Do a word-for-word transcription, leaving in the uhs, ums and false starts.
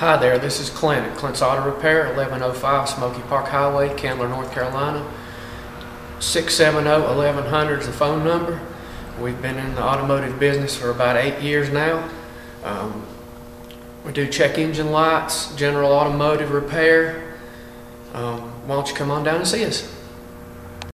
Hi there, this is Clint at Clint's Auto Repair, eleven oh five Smoky Park Highway, Candler, North Carolina. six seven zero, eleven hundred is the phone number. We've been in the automotive business for about eight years now. Um, we do check engine lights, general automotive repair. Um, why don't you come on down and see us?